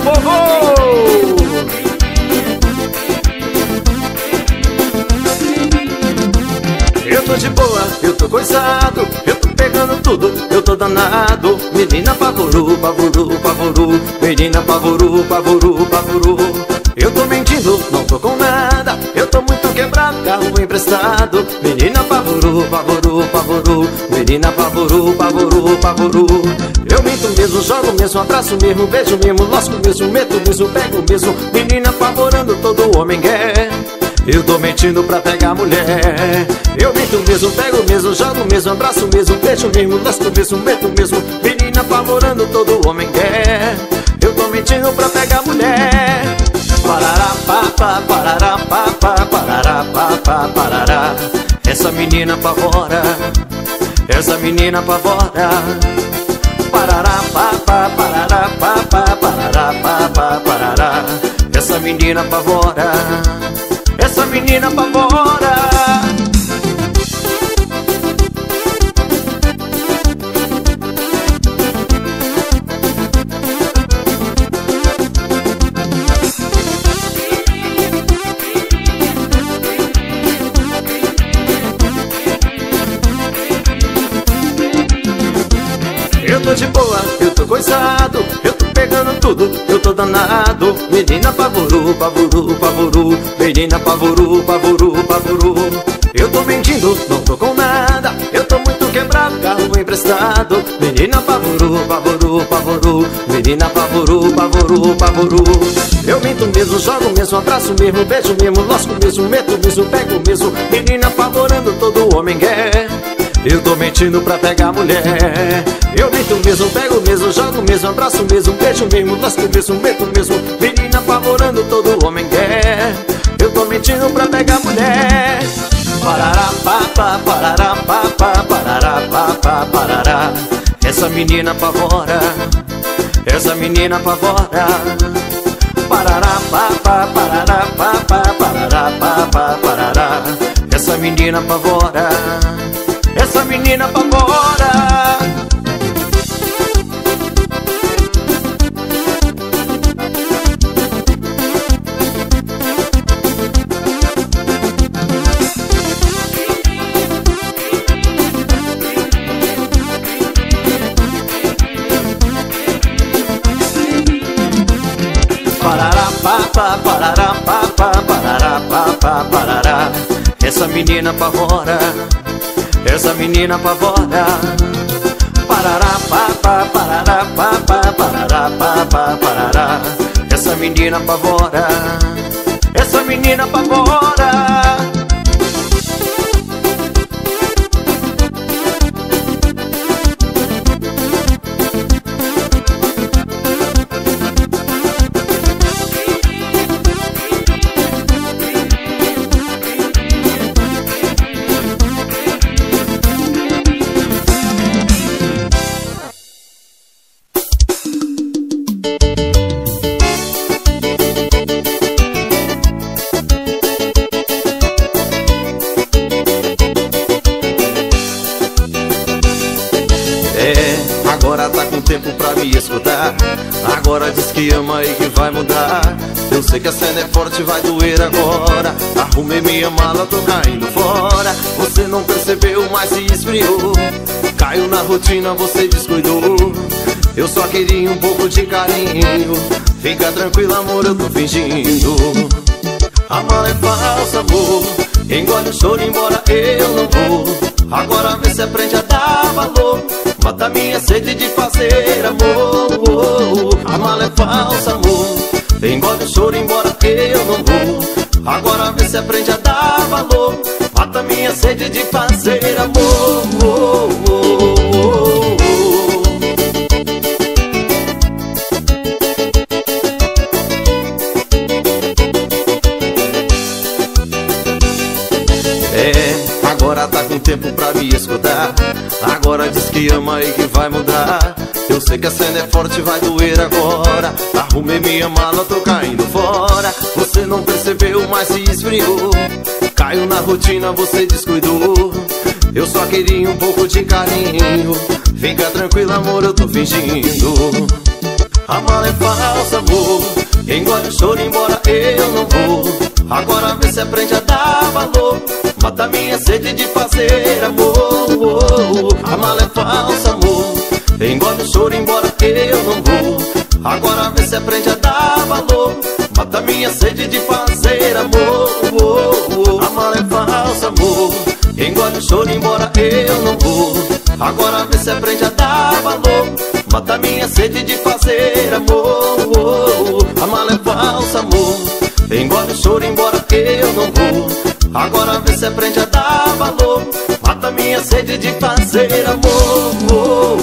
povo! Eu tô de boa, eu tô coisado, eu tô pegando tudo, eu tô danado. Menina pavoru, pavoru, pavoru, menina pavoru, pavoru, pavoru. Eu tô mentindo, não tô com nada, eu tô muito quebrado, carro emprestado. Menina pavoru, pavoru, pavoru, menina pavoru, pavoru, pavoru. Eu minto mesmo, jogo mesmo, abraço mesmo, beijo mesmo, lasco mesmo, meto mesmo, pego mesmo. Menina apavorando, todo homem quer. Eu tô mentindo pra pegar mulher. Eu minto mesmo, pego mesmo, jogo mesmo, abraço mesmo, beijo mesmo, lasco mesmo, meto mesmo. Menina apavorando, todo homem quer. Eu tô mentindo pra pegar mulher. Parará, papá, parará, papá, parará, papá, parará. Essa menina apavora, essa menina apavora. Parará, papá, parará, papá, parará, papá, parará. Essa menina apavora, essa menina apavora. Eu tô de boa, eu tô coisado, eu tô pegando tudo, eu tô danado. Menina pavoru, pavoru, pavoru, menina pavoru, pavoru, pavoru. Eu tô mentindo, não tô com nada, eu tô muito quebrado, carro emprestado. Menina pavoru, pavoru, pavoru, menina pavoru, pavoru, pavoru. Eu minto mesmo, jogo mesmo, abraço mesmo, beijo mesmo, lasco mesmo, meto mesmo, pego mesmo. Menina apavorando, todo homem quer. Eu tô mentindo pra pegar mulher. Eu minto mesmo, pego mesmo, jogo mesmo, abraço mesmo, beijo mesmo, lasco mesmo, meto mesmo. Menina apavorando, todo homem quer. Eu tô mentindo pra pegar mulher. Parará, papá, parará, papá, parará, papá, parará. Essa menina apavora, essa menina apavora. Parará, papá, parará, papá, parará, papá, parará. Essa menina apavora, essa menina apavora. Parará, papá, parará, papá, parará, papá, parará. Essa menina apavora, essa menina apavora. Parará, papá, parará, papá, parará, papá, parará. Essa menina apavora, essa menina apavora. Agora tá com tempo pra me escutar. Agora diz que ama e que vai mudar. Eu sei que a cena é forte, vai doer agora. Arrumei minha mala, tô caindo fora. Você não percebeu, mas se esfriou. Caiu na rotina, você descuidou. Eu só queria um pouco de carinho. Fica tranquilo, amor, eu tô fingindo. A mala é falsa, amor. Engole o choro, embora eu não vou. Agora vê se aprende a dar valor. Mata minha sede de fazer amor. A mala é falsa, amor. Engole o choro, embora eu não vou. Agora vê se aprende a dar valor. Mata minha sede de fazer amor. Agora tá com tempo pra me escutar. Agora diz que ama e que vai mudar. Eu sei que a cena é forte, vai doer agora. Arrumei minha mala, tô caindo fora. Você não percebeu, mas se esfriou. Caiu na rotina, você descuidou. Eu só queria um pouco de carinho. Fica tranquilo, amor, eu tô fingindo. A mala é falsa, amor. Engole o choro, embora eu não vou. Agora vê se aprende a dar valor. Mata minha sede de fazer amor. A mala é falsa, amor. Engole o choro, embora eu não vou. Agora vê se aprende a dar valor. Mata minha sede de fazer amor. A mala é falsa, amor. Engole o choro, embora eu não vou. Agora vê se aprende a dar valor. Mata minha sede de fazer amor. A mala é falsa, amor. Engole o choro, embora eu não vou. Agora vê se aprende a dar valor. Mata minha sede de fazer amor.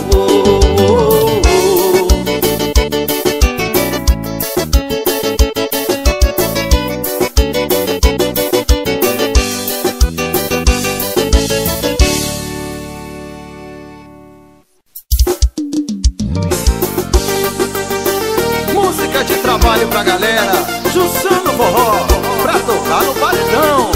Música de trabalho pra galera, Jussano Forró, pra tocar no paredão.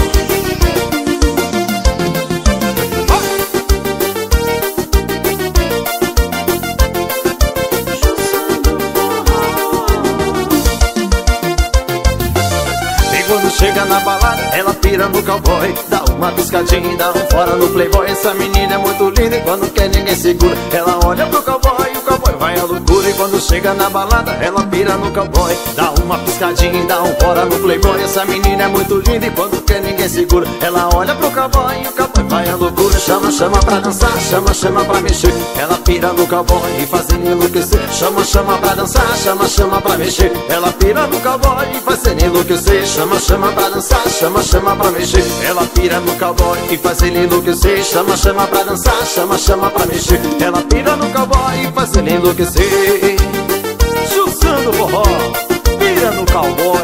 Quando chega na balada, ela pira no cowboy. Dá uma piscadinha, dá um fora no playboy. Essa menina é muito linda e quando quer ninguém segura. Ela olha pro cowboy e o cowboy vai à loucura. E quando chega na balada, ela pira no cowboy. Dá uma piscadinha, dá um fora no playboy. Essa menina é muito linda e quando quer ninguém segura. Ela olha pro cowboy e o cowboy vai à loucura. Chama, chama pra dançar, chama, chama pra mexer. Ela pira no cowboy e faz ele enlouquecer. Chama, chama pra dançar, chama, chama pra mexer. Ela pira no cowboy e faz ele enlouquecer. Chama, chama pra dançar, chama, chama pra mexer. Ela pira no cowboy e faz ele enlouquecer. Chama, chama pra dançar, chama, chama pra mexer. Ela pira no cowboy e faz ele enlouquecer. Jussano Forró, pira no cowboy.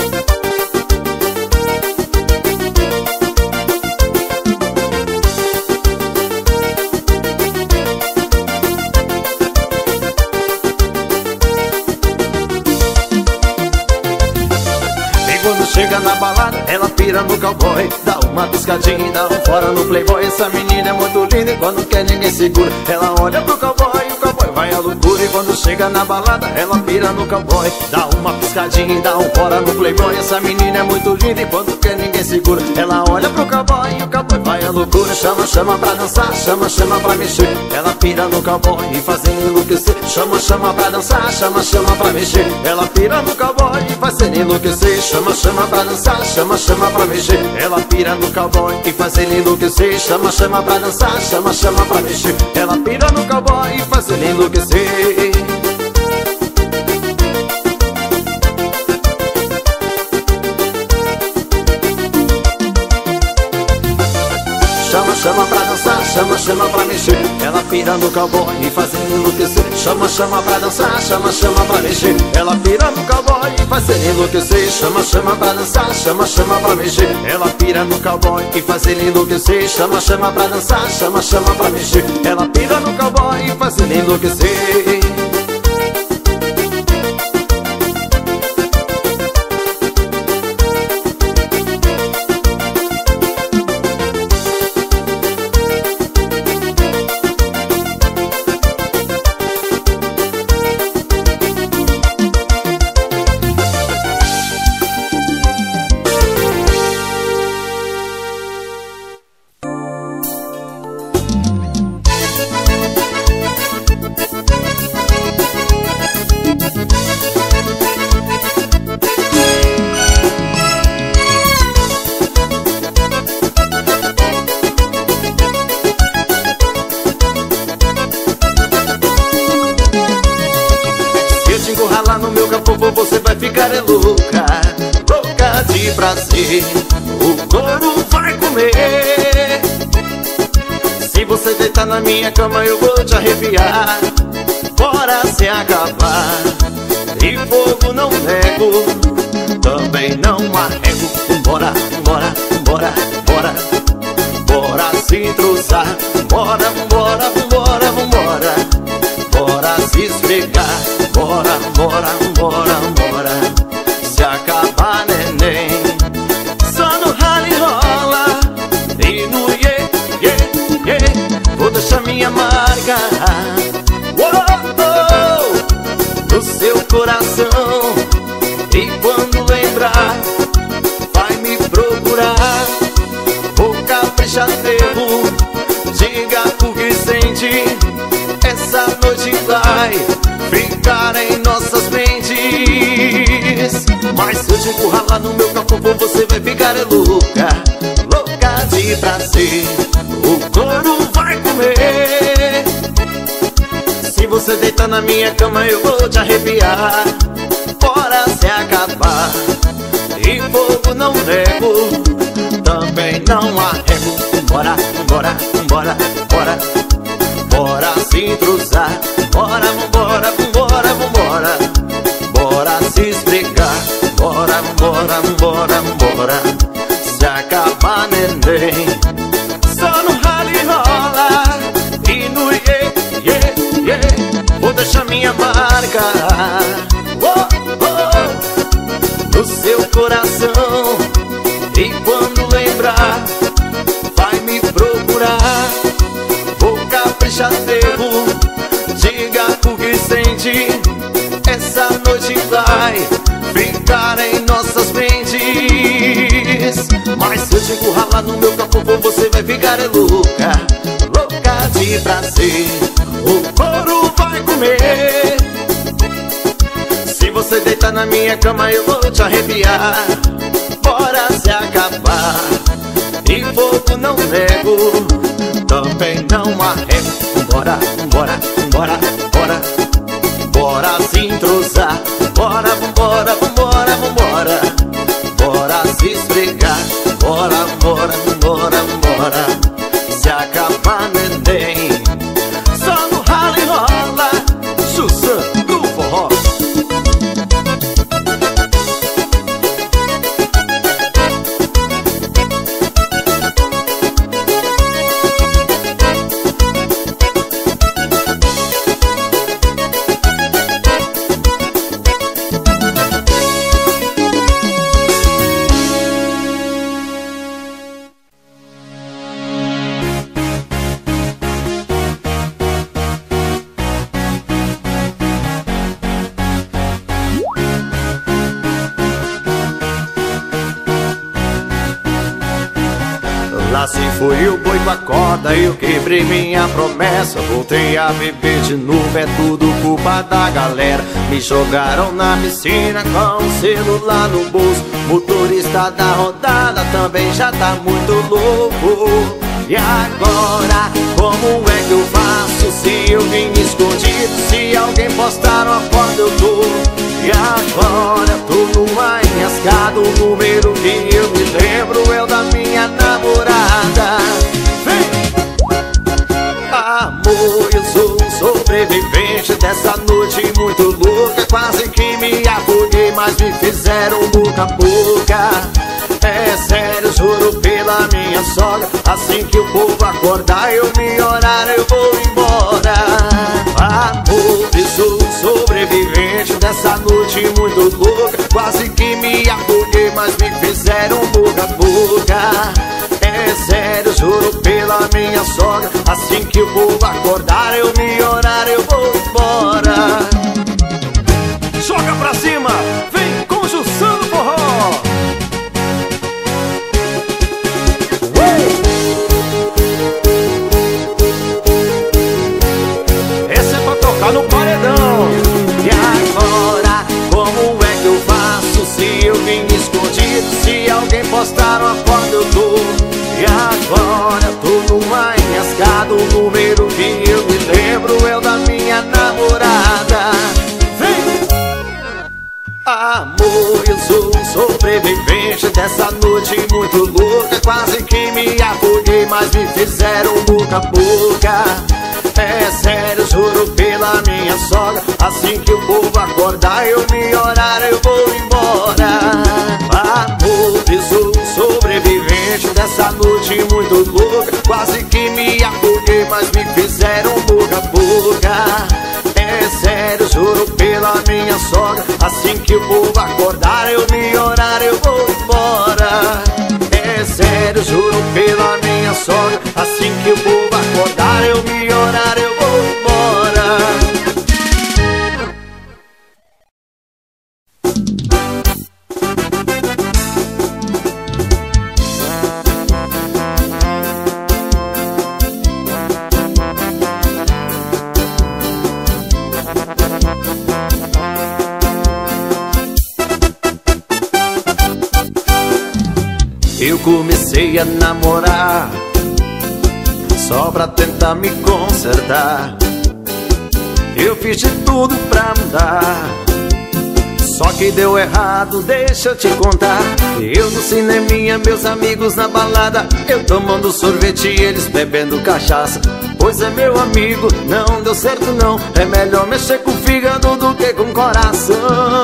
Chega na balada, ela pira no cowboy. Dá uma piscadinha, dá um fora no playboy. Essa menina é muito linda e quando quer ninguém segura. Ela olha pro cowboy e o cowboy vai à loucura. E quando chega na balada, ela pira no cowboy. Dá uma piscadinha, dá um fora no playboy. Essa menina é muito linda e quando quer ninguém segura. Ela olha pro cowboy e o cowboy vai à loucura. Chama, chama pra dançar, chama, chama pra mexer. Ela pira no cowboy e faz ele enlouquecer. Chama, chama pra dançar, chama, chama pra mexer. Ela pira no cowboy e faz ele enlouquecer. Chama, chama pra dançar, chama, chama pra mexer. Ela pira no cowboy e faz ele enlouquecer. Chama, chama pra dançar, chama, chama pra mexer. Ela pira no cowboy e faz ele enlouquecer. Chama, chama pra dançar, chama, chama pra mexer. Ela pira no cowboy e faz ele enlouquecer. Chama, chama pra dançar, chama, chama pra mexer. Ela pira no cowboy e faz ele enlouquecer. Chama, chama pra dançar, chama, chama pra mexer. Ela pira no cowboy e faz ele enlouquecer. Chama, chama pra dançar, chama, chama pra mexer. Ela pira no cowboy e faz ele enlouquecer. Você vai ficar louca, louca de prazer. O couro vai comer. Se você deitar na minha cama eu vou te arrepiar. Bora se acabar. E fogo não nego, também não arrego. Bora, bora, bora, bora. Bora se entrosar. Bora, bora, bora, bora. Bora se esfregar. Bora, bora, bora, bora. Se acabar, neném. Só no rala e rola. E no iê, iê, iê. Vou deixar minha marca. Oh, oh, no seu Mas se eu te empurrar lá no meu capô, você vai ficar louca, louca de prazer. O couro vai comer. Se você deitar na minha cama, eu vou te arrepiar. Bora se acabar. E fogo não nego, também não arrego. Bora, bora, bora, bora. Bora se entrosar. Bora, vambora, vambora, vambora. Bora se esfregar. Bora, bora, bora, bora. Se acabar, neném. Só no rala e rola. E no yeah, yeah, yeah. Vou deixar minha marca, oh, oh, no seu coração. E quando lembrar, vai me procurar. Vou caprichar tempo. Diga o que sente. Essa noite vai ficar em nossas mentes. Mas se eu te empurrar lá no meu capô, você vai ficar louca, louca de prazer. O couro vai comer. Se você deitar na minha cama, eu vou te arrepiar. Bora se acabar. E fogo não nego, também não arrego. Bora, bora, bora, bora. Bora se entrosar. Bora, vambora, vambora, vambora. Bora se esfregar. Bora, bora, bora, bora. Se acabar, neném. Só no rala e rola. Jussan do forró. Lá se foi o boi com a corda, eu quebrei minha promessa. Voltei a beber de novo, é tudo culpa da galera. Me jogaram na piscina com o celular no bolso. Motorista da rodada também já tá muito louco. E agora, como é que eu faço se eu vim escondido? Se alguém postar uma foto eu tô. E agora tô numa enrascada. O número que eu me lembro é o da minha namorada. Vem! Amor, eu sou um sobrevivente dessa noite muito louca. Quase que me afoguei, mas me fizeram boca a boca. É sério, juro pela minha sogra. Assim que o povo acordar, eu me orar, eu vou embora. Amor, eu sou um sobrevivente dessa noite muito louca. Quase que me afoguei, mas me fizeram boca a boca. É sério, juro pela minha sogra. Assim que o povo acordar, eu me orar, eu vou embora. Joga pra cima, vem com o Jussan do forró. Esse é pra tocar no paredão. E agora, como é que eu faço se eu vim escondido? Se alguém postar uma foto eu tô. E agora tô numa enrascada. O número que eu me lembro é o da minha namorada. Vem! Amor, eu sou um sobrevivente dessa noite muito louca. Quase que me afoguei, mas me fizeram boca a boca. É sério, juro pela minha sogra. Assim que o povo acordar, eu me orar, eu vou embora. Amor, eu sou um sobrevivente dessa noite muito louca. Quase que me afoguei, mas me fizeram boca a boca. É sério, juro pela minha sogra. Assim que o povo acordar, eu me orar, eu vou embora. É sério, juro pela minha sogra. Assim que o povo acordar, eu me orar, eu vou embora. eu comecei a namorar, só pra tentar me consertar. Eu fiz de tudo pra mudar, só que deu errado, deixa eu te contar. Eu no cineminha, meus amigos na balada, eu tomando sorvete e eles bebendo cachaça. Pois é, meu amigo, não deu certo não. É melhor mexer com o fígado do que com o coração.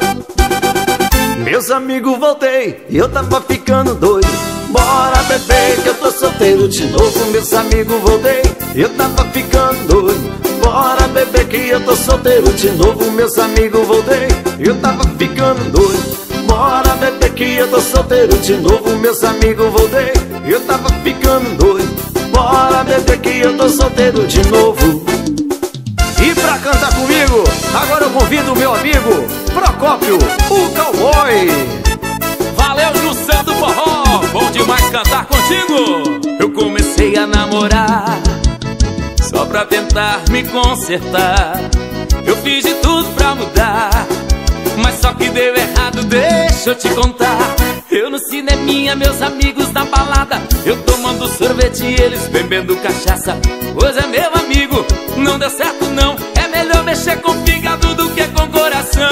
Meus amigos, voltei e eu tava ficando doido. Bora beber que eu tô solteiro de novo. Meus amigos, voltei e eu tava ficando doido. Bora beber que eu tô solteiro de novo. Meus amigos, voltei e eu tava ficando doido. Bora beber que eu tô solteiro de novo. Meus amigos, voltei e eu tava ficando doido. Bora beber que eu tô solteiro de novo. E pra cantar comigo, agora eu convido o meu amigo Procópio, o cowboy. Valeu, Jussão do Forró, bom demais cantar contigo. Eu comecei a namorar, só pra tentar me consertar. Eu fiz de tudo pra mudar, mas só que deu errado, deixa eu te contar. Eu no cineminha, meus amigos na balada, eu tomando sorvete e eles bebendo cachaça. Pois é, meu amigo, não deu certo não. É melhor mexer com o fígado do que com o coração.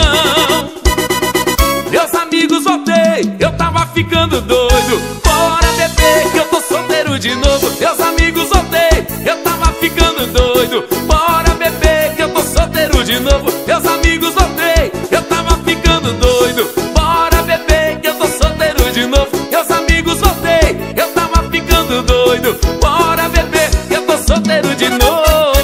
Meus amigos, voltei, eu tava ficando doido. Bora beber que eu tô solteiro de novo. Meus amigos, voltei, eu tava ficando doido. Bora beber que eu tô solteiro de novo. Meus amigos, voltei, eu tava ficando doido. Bora beber que eu tô solteiro de novo. Meus amigos, voltei, eu tava ficando doido. Bora beber que eu tô solteiro de novo.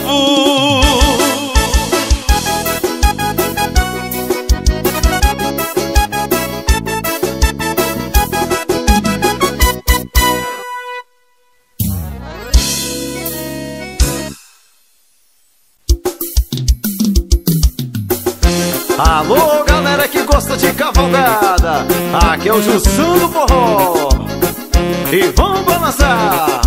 Alô, galera que gosta de cavalgada, aqui é o Jussão do Forró e vamos balançar.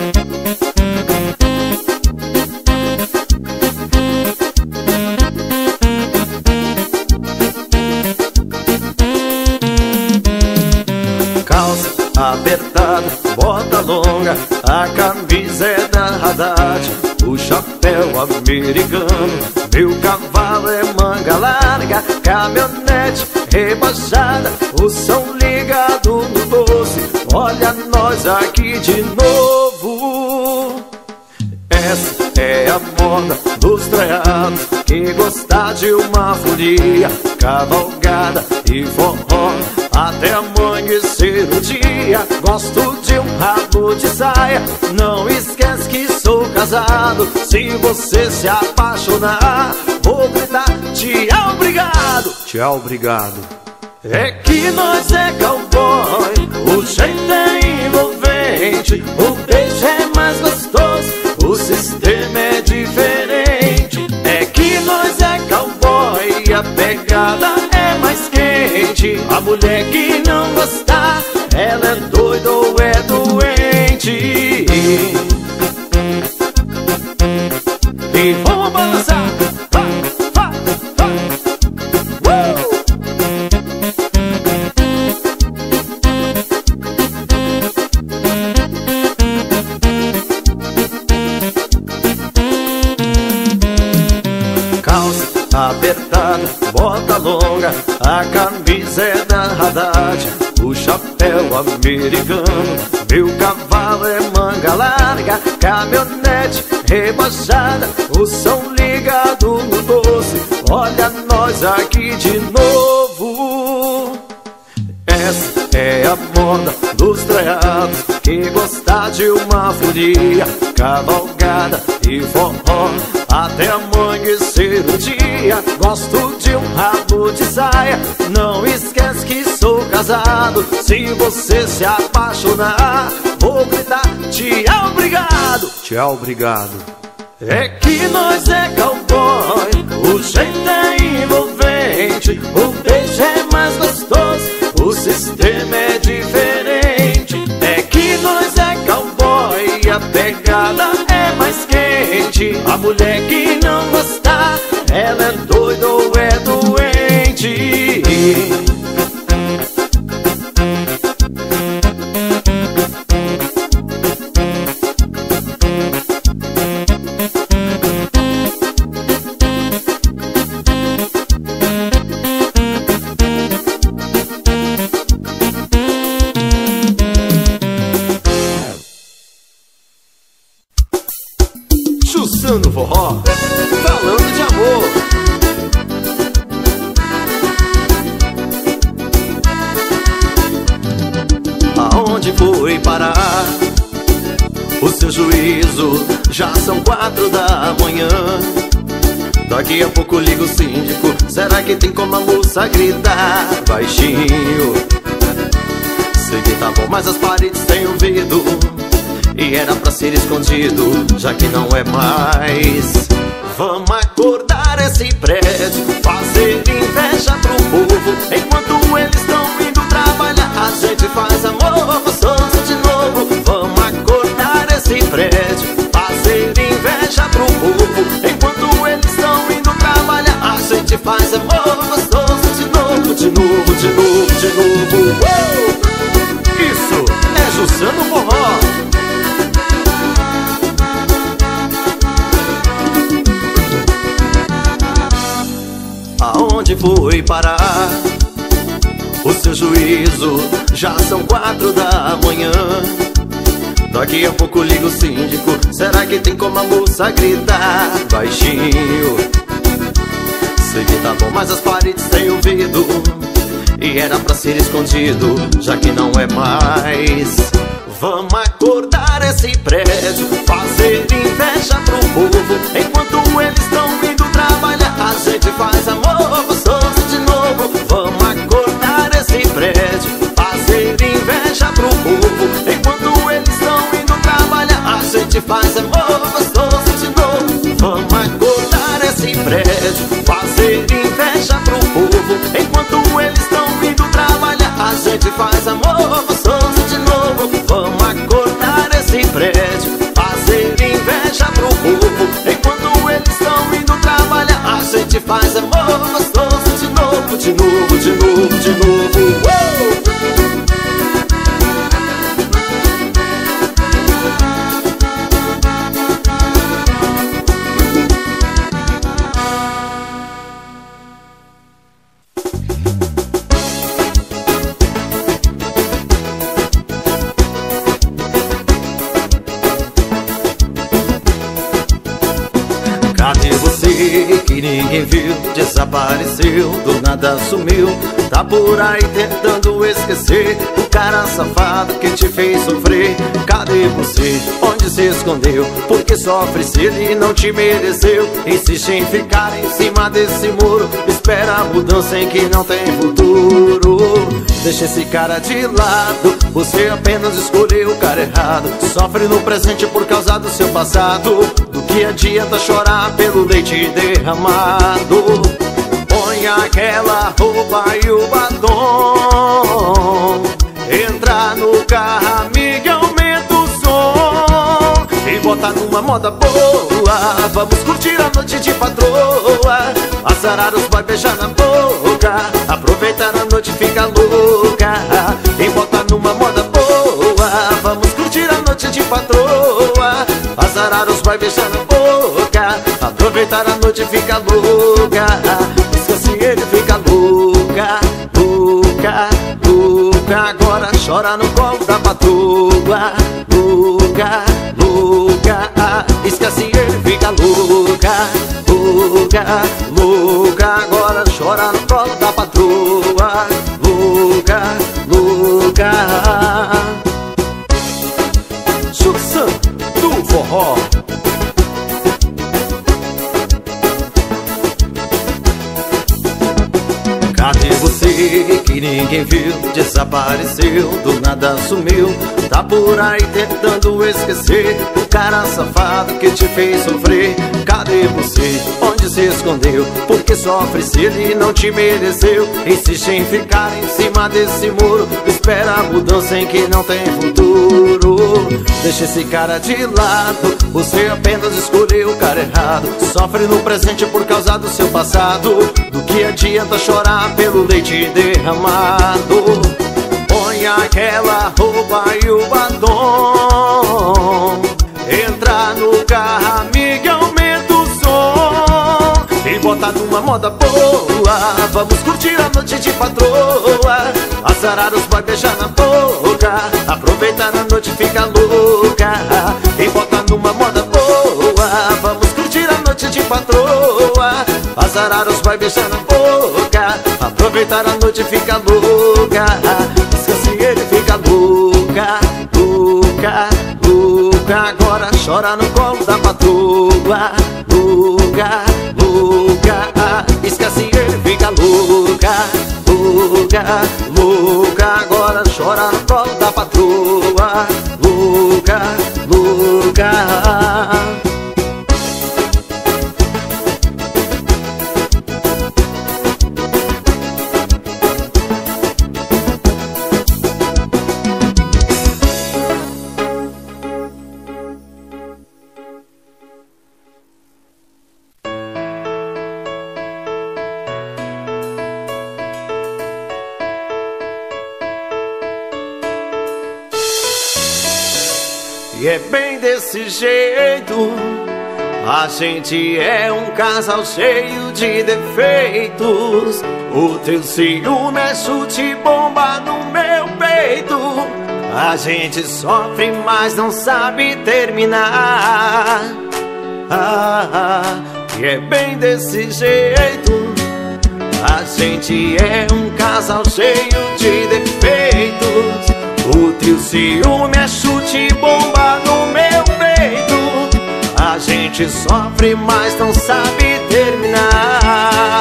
Calça apertada, bota longa, a camisa é da Haddad, o chapéu americano, meu cavalo é manga larga, caminhonete rebaixada, o som ligado no 12, olha nós aqui de novo. Essa é a moda dos traiados que gosta de uma folia, cavalgada e forró até amanhecer o dia. Gosto de um rabo de saia, não esquece que sou casado. Se você se apaixonar, vou gritar tchau, obrigado. Tchau, obrigado. É que nós é cowboy, o jeito é envolvente, o beijo é mais gostoso, o sistema é diferente. É que nós é cowboy, a pegada é mais quente. A mulher que não gostar, ela é doida ou é doente. E vamos balançar. Apertada, bota longa, a camisa é da Haddad, o chapéu americano, meu cavalo é manga larga, caminhonete rebaixada, o som ligado no 12, olha nós aqui de novo. Essa é a moda dos traiados que gosta de uma folia, cavalgada e forró até amanhecer o dia. Gosto de um rabo de saia, não esquece que sou casado. Se você se apaixonar, vou gritar tchau, obrigado. Tchau, obrigado. É que nós é cowboy, o jeito é envolvente, o beijo é mais gostoso, o sistema é diferente. É que nós é cowboy, a pegada é mais quente. A mulher que não gostar, ela é doida ou é doente. Jussando Forró, falando de amor. Aonde foi parar o seu juízo? Já são 4 da manhã. Daqui a pouco liga o síndico. Será que tem como a moça gritar baixinho? Sei que tá bom, mas as paredes têm ouvido e era pra ser escondido, já que não é mais. Vamos acordar esse prédio, fazer inveja pro povo. Enquanto eles estão indo trabalhar, a gente faz amor gostoso de novo. Vamos acordar esse prédio, fazer inveja pro povo. Enquanto eles estão indo trabalhar, a gente faz amor gostoso de novo. De novo, de novo, de novo. Isso é Jussando Forró. Aonde foi parar o seu juízo? Já são 4 da manhã. Daqui a pouco liga o síndico. Será que tem como a moça gritar baixinho? Sei que tá bom, mas as paredes têm ouvido e era pra ser escondido, já que não é mais. Vamos acordar esse prédio, fazer inveja pro povo. Enquanto eles estão indo trabalhar, a gente faz amor gostoso de novo. Vamos acordar esse prédio, fazer inveja pro povo. Enquanto eles estão indo trabalhar, a gente faz amor gostoso de novo. Vamos acordar esse prédio, fazer inveja pro povo. Enquanto eles estão indo trabalhar, a gente faz amor gostoso de novo. Vamos acordar esse prédio, fazer inveja pro povo. Enquanto eles estão indo trabalhar, a gente faz amor gostoso de novo. De novo, de novo, de novo. Cadê você que ninguém viu? Desapareceu, do nada sumiu. Tá por aí tentando esquecer o cara safado que te fez sofrer. Cadê você? Onde se escondeu? Porque sofre se ele não te mereceu. Insiste em ficar em cima desse muro. Espera a mudança em que não tem futuro. Deixa esse cara de lado, você apenas escolheu o cara errado. Sofre no presente por causa do seu passado. Do que adianta chorar pelo leite derramado? Põe aquela roupa e o batom, entra no carro, amiga, aumenta o som e bota numa moda boa. Vamos curtir a noite de patroa, azarar os boys, beijar na boca, aproveitar a noite, fica louca e bota numa moda boa. Vamos curtir a noite de patroa, azarar os boys, beijar na boca, aproveitar a noite, fica louca. Esquece ele, fica louca, louca, louca. Agora chora no colo da patroa, louca, louca. Esquece ele, fica louca, louca, louca. Agora chora no colo da patroa, louca, louca. Jussando Forró. Cadê você que ninguém viu? Desapareceu, do nada sumiu. Tá por aí tentando esquecer o cara safado que te fez sofrer. Cadê você? Onde se escondeu? Porque sofre se ele não te mereceu. Insiste em ficar em cima desse muro. Espera a mudança em que não tem futuro. Deixa esse cara de lado, você apenas escolheu o cara errado. Sofre no presente por causa do seu passado. Do que adianta chorar pelo leite derramado? Põe aquela roupa e o batom, entra no carro, amiga, aumenta o som e bota numa moda boa. Vamos curtir a noite de patroa, azarar os boys, beijar na boca, aproveitar a noite, fica louca e bota numa moda boa. Vamos curtir patroa. As araras vai beijar na boca, aproveitar a noite fica louca. Esquece ele fica louca, louca, louca. Agora chora no colo da patroa. Louca, louca. Esquece ele fica louca, louca, louca. Agora chora no colo da patroa. Louca, louca. E é bem desse jeito, a gente é um casal cheio de defeitos. O teu ciúme é chute bomba no meu peito. A gente sofre, mas não sabe terminar. E é bem desse jeito, a gente é um casal cheio de defeitos. O teu ciúme é chute bomba no meu peito. A gente sofre, mas não sabe terminar.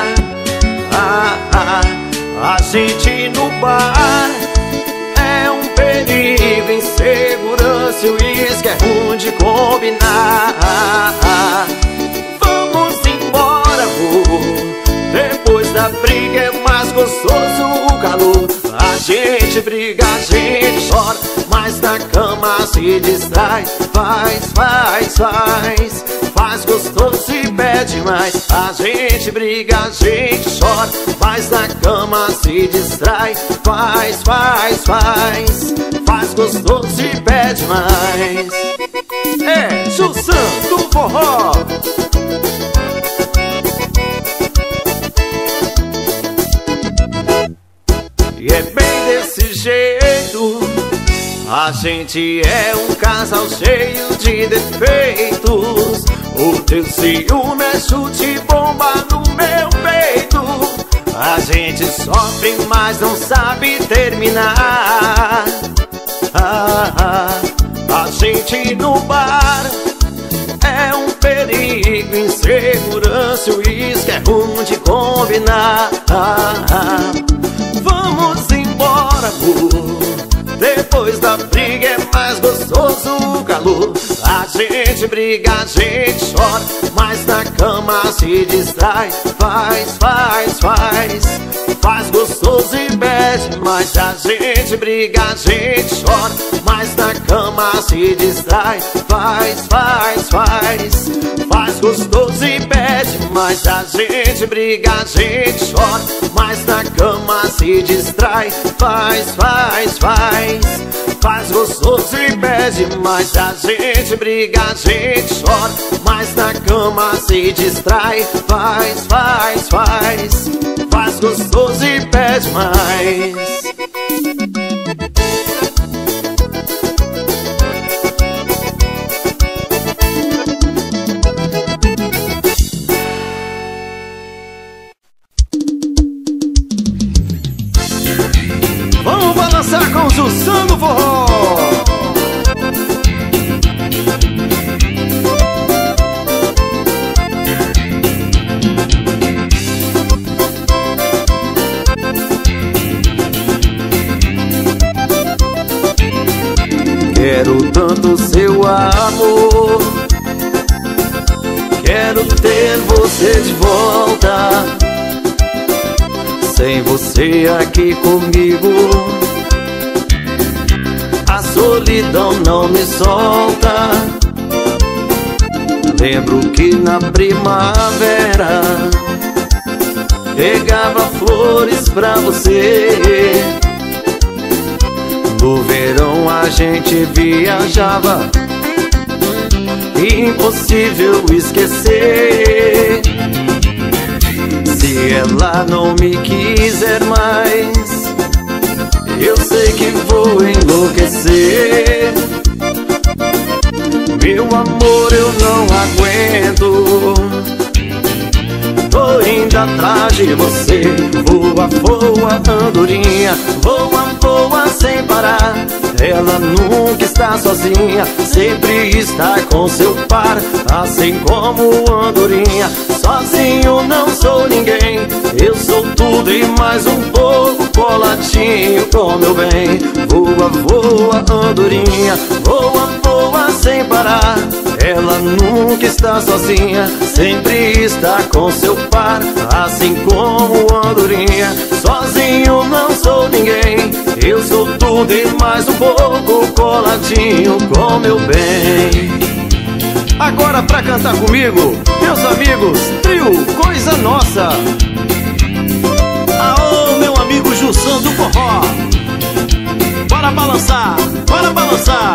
A gente no bar é um perigo, insegurança e o uísque é ruim de combinar. Vamos embora, amor. Depois da briga é mais gostoso o calor. A gente briga, a gente chora, mas na cama se distrai. Faz gostoso e pede mais. A gente briga, a gente chora, mas na cama se distrai. Faz gostoso e pede mais. É Jussan do Forró. E é bem desse jeito, a gente é um casal cheio de defeitos. O teu ciúme é chute bomba no meu peito. A gente sofre, mas não sabe terminar. A gente no bar é um perigo, insegurança e o uísque é ruim de combinar. Vamos embora, amor. Depois da briga é mais gostoso o calor. A gente briga, a gente chora, mas na cama se distrai. Faz gostoso e pede mais. A gente briga, a gente chora, mas na cama se distrai. Faz gostoso e pede mais. A gente briga, a gente chora, mas na cama se distrai. Faz gostoso e pede mais. A gente briga, a gente chora, mas na cama se distrai. Faz gostoso e pede mais. Vamos balançar com o Jussan do Forró. Quero tanto seu amor, quero ter você de volta. Sem você aqui comigo, a solidão não me solta. Lembro que na primavera pegava flores pra você. No verão a gente viajava, impossível esquecer. Se ela não me quiser mais, eu sei que vou enlouquecer. Meu amor, eu não aguento indo atrás de você. Voa, voa, andorinha, voa, voa sem parar. Ela nunca está sozinha, sempre está com seu par. Assim como andorinha, sozinho não sou ninguém. Eu sou tudo e mais um pouco, coladinho com meu bem. Voa, voa, andorinha, voa, voa sem parar. Ela nunca está sozinha, sempre está com seu par. Assim como andorinha, sozinho não sou ninguém. Eu sou tudo e mais um pouco, coladinho com meu bem. Agora pra cantar comigo, meus amigos, trio Coisa Nossa. Aô, meu amigo Jussão do forró, bora balançar, bora balançar.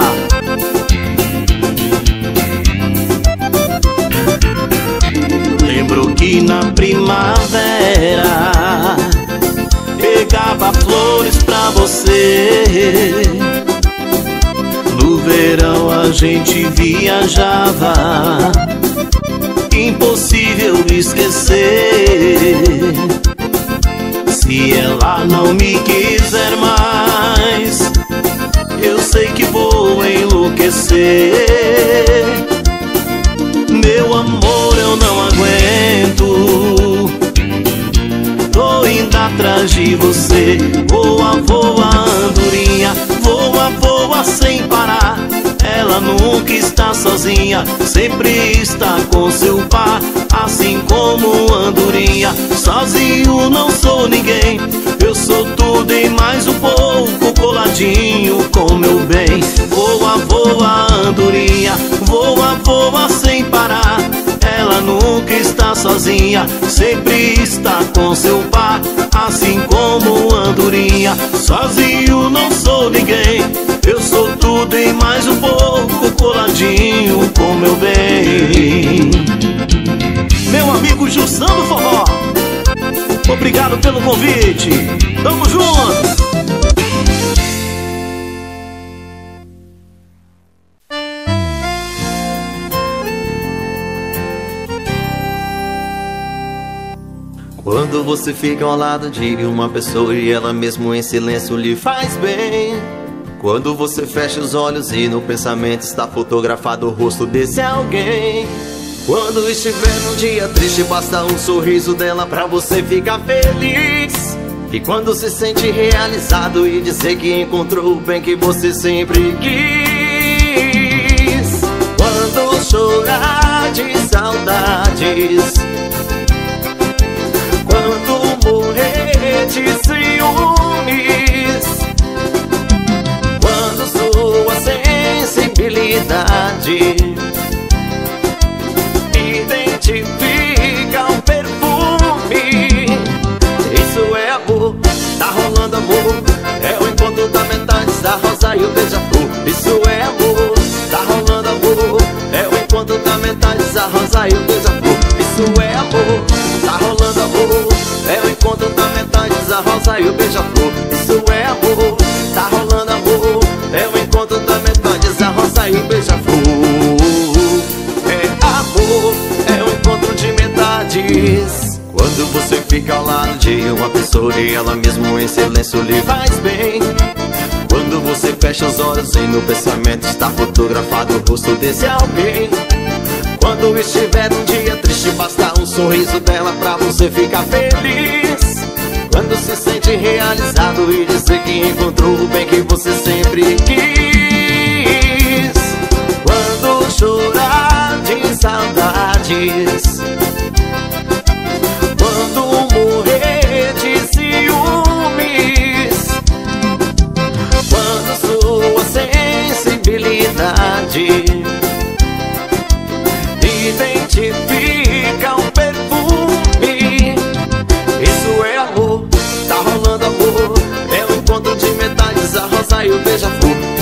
Lembro que na primavera pegava flores pra você. No verão a gente viajava, impossível esquecer. Se ela não me quiser mais, eu sei que vou enlouquecer. Meu amor, eu não aguento, tô indo atrás de você. Voa, voa, andorinha, voa, voa sem parar. Ela nunca está sozinha, sempre está com seu par. Assim como andorinha, sozinho não sou ninguém. Eu sou tudo e mais um pouco, coladinho com meu bem. Voa, voa, andorinha, voa, voa sem parar. Ela nunca está sozinha, sempre está com seu par. Assim como andorinha, sozinho não sou ninguém. Eu sou tudo e mais um pouco, coladinho com meu bem. Meu amigo Jussão do forró, obrigado pelo convite, tamo junto. Quando você fica ao lado de uma pessoa e ela mesmo em silêncio lhe faz bem. Quando você fecha os olhos e no pensamento está fotografado o rosto desse alguém. Quando estiver num dia triste, basta um sorriso dela pra você ficar feliz. E quando se sente realizado e dizer que encontrou o bem que você sempre quis. Quando chorar de saudades, quando morrer de ciúmes, quando sua sensibilidade identifica o perfume, isso é amor, tá rolando amor. É o encontro da metade da rosa e o beija-flor. Isso é amor, tá rolando amor. É o encontro da metade da rosa e o beija-flor. Isso é amor, tá rolando amor. É o encontro da metade da rosa e o beija-flor. Isso é amor, tá rolando amor. É o encontro da metade da rosa e o beija-flor. É amor, é o encontro de metades. Quando você fica ao lado de uma pessoa e ela mesmo em silêncio lhe faz bem. Quando você fecha os olhos e no pensamento está fotografado o rosto desse alguém. Quando estiver um dia triste, basta um sorriso dela pra você ficar feliz. Quando se sente realizado e dizer que encontrou o bem que você sempre quis. Quando chorar de saudades, quando morrer de ciúmes, quando sua sensibilidade identifica um perfume, isso é amor, tá rolando amor. É o encontro de metades, a rosa e o beija-flor.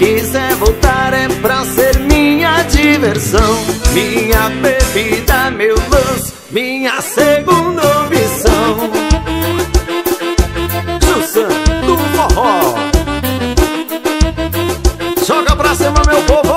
quiser voltar é pra ser minha diversão, minha bebida, meu lance, minha segunda opção. Jussan do forró, joga pra cima, meu povo!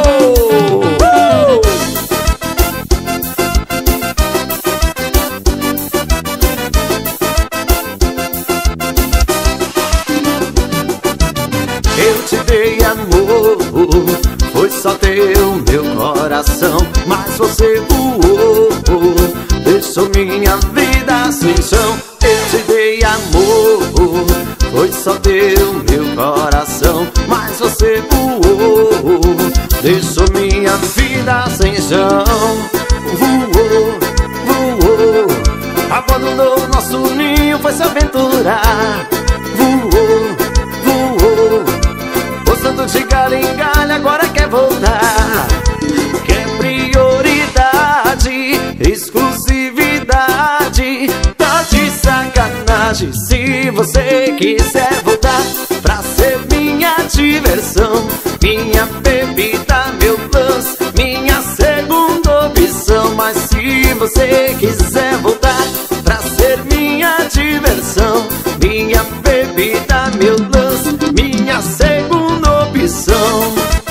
Eu te dei amor, foi só teu meu coração, mas você voou, deixou minha vida sem chão. Eu te dei amor, foi só teu meu coração, mas você voou, deixou minha vida sem chão. Voou, voou, abandonou nosso ninho, foi se aventurar. Voou, voou, gostando de galho em galho, agora quer voltar. Quer prioridade, exclusividade, tá de sacanagem. Se você quiser voltar pra ser minha diversão, minha bebida, meu plus, minha segunda opção. Mas se você quiser voltar pra ser minha diversão, minha bebida, meu plus, minha segunda opção.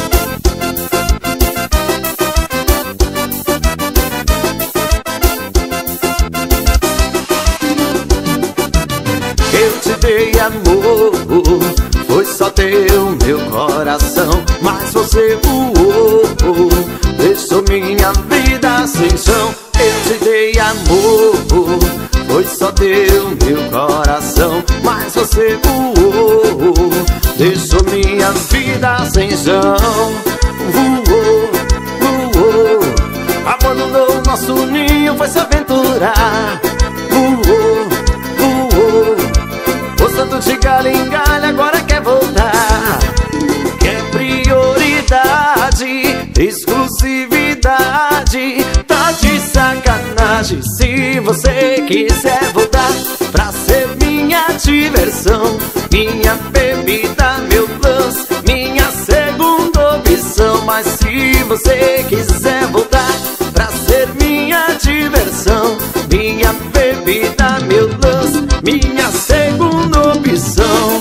Eu te dei amor, foi só teu meu coração, mas você voou, deixou minha vida sem chão. Eu te dei amor, foi só teu meu coração, mas você voou, deixou minha vida sem chão. Voou, voou, abandonou nosso ninho, foi se aventurar. Voou, voou, gostando de galho em galho, agora quer voltar. Quer prioridade, exclusividade, tá de sacanagem. Se você quiser voltar pra ser minha diversão, minha bebida, meu plus, minha segunda opção. Mas se você quiser voltar pra ser minha diversão, minha bebida, meu plus, minha segunda opção.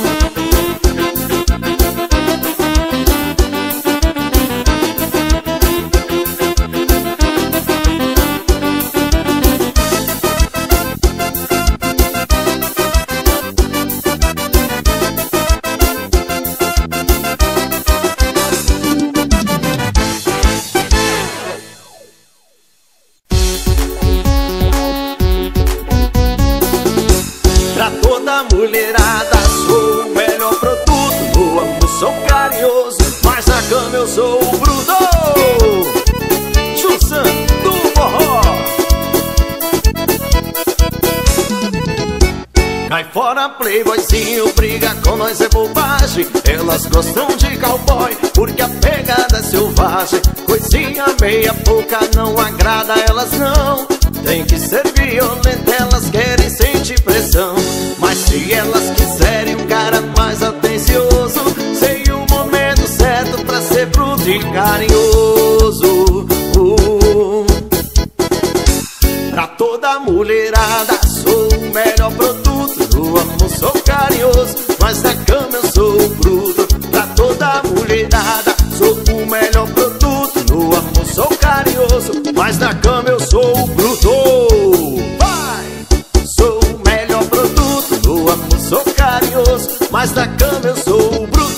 Pra toda mulherada sou o melhor produto, no amor sou carinhoso, mas na cama eu sou o bruto. Jussan do forró. Cai fora playboyzinho, briga com nós é bobagem. Elas gostam de cowboy porque a pegada é selvagem. Coisinha meia boca não agrada elas não. Tem que ser violenta, elas querem sentir pressão. Mas se elas quiserem um cara mais atencioso, sei o momento certo pra ser bruto e carinhoso. Pra toda mulherada sou o melhor produto, no amor sou carinhoso, mas na cama eu sou bruto. Pra toda mulherada sou o melhor produto, no amor sou carinhoso, mas na cama eu sou o bruto. Vai! Sou o melhor produto, no amor sou carinhoso, mas na cama eu sou o bruto.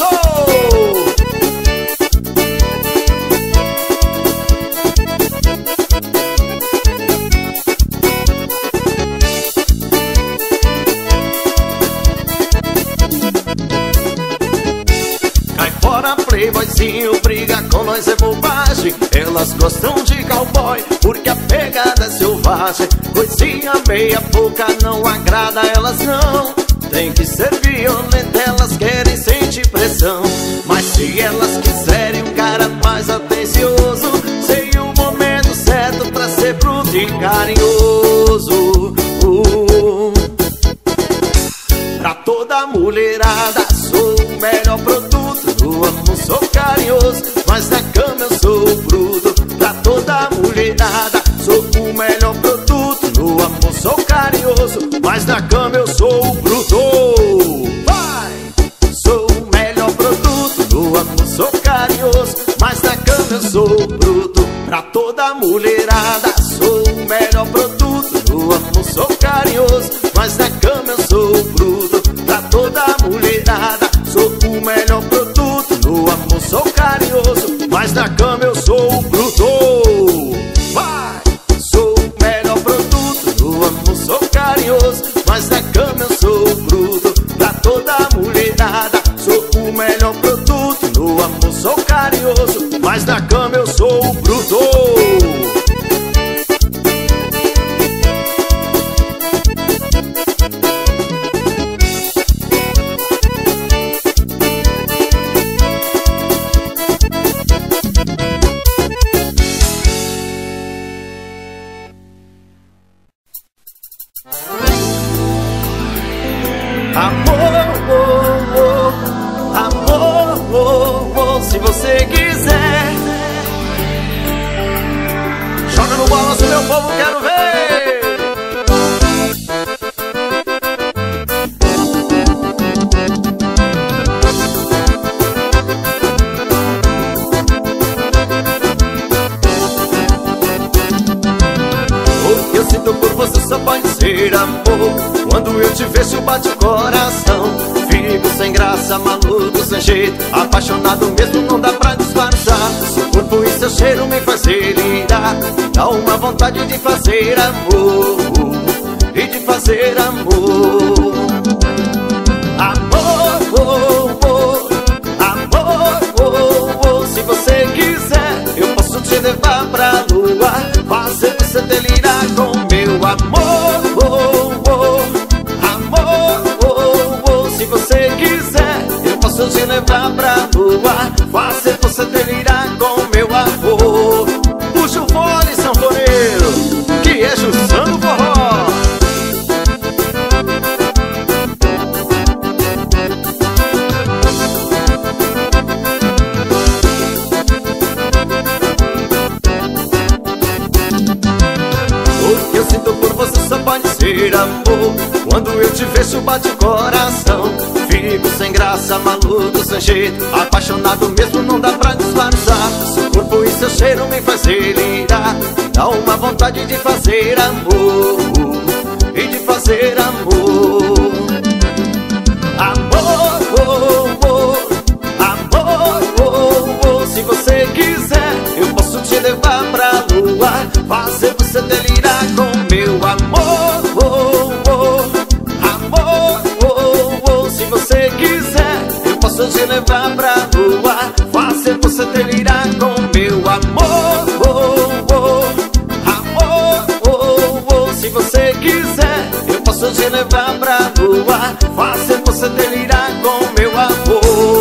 Playboyzinho, briga com nós é bobagem. Elas gostam de cowboy porque a pegada é selvagem. Coisinha meia boca não agrada elas não. Tem que ser violenta, elas querem sentir pressão. Mas se elas quiserem um cara mais atencioso, sei o momento certo pra ser bruto e carinhoso. Pra toda mulherada sou o melhor produto, no amor sou mulherada. Sou o melhor produto, no amor sou carinhoso, mas na cama eu sou o bruto. Vai! Sou o melhor produto, no amor sou carinhoso, mas na cama eu sou o bruto. Pra toda mulherada, sou o melhor produto, no amor sou carinhoso, mas na cama eu sou o bruto. Pra toda mulherada, sou o melhor produto, no amor sou carinhoso, mas na cama eu sou o bruto. Vai! Sou o melhor produto, no amor sou carinhoso, mas na cama eu sou o bruto. Pra toda mulherada, sou o melhor produto, no amor sou carinhoso, mas na cama eu sou o bruto. Amor, se você quiser, joga no balanço, meu povo, quero ver. O que eu sinto por você só pode ser amor. Quando eu te vejo bate o coração. Fico sem graça, maluco, sem jeito, apaixonado mesmo, não dá pra disfarçar. Seu corpo e seu cheiro me faz delirar, dá uma vontade de fazer amor, e de fazer amor. Amor, se você quiser, eu posso te levar pra lua, fazer você delirar com meu amor. Se você quiser, eu posso te levar pra lua, fazer você delirar com meu amor. Puxa o fole, sanfoneiro, que é Jussano Forró. O que eu sinto por você só pode ser amor. Quando eu te vejo bate o coração. Fico sem graça, maluco, sem jeito, apaixonado mesmo, não dá pra disfarçar. Seu corpo e seu cheiro me faz delirar, dá uma vontade de fazer amor, e de fazer amor. Amor, se você quiser, eu posso te levar pra lua, fazer você delirar com meu amor. Se você quiser, eu posso te levar pra lua, fazer você delirar com meu amor. Se você quiser, eu posso te levar pra lua, fazer você delirar com meu amor.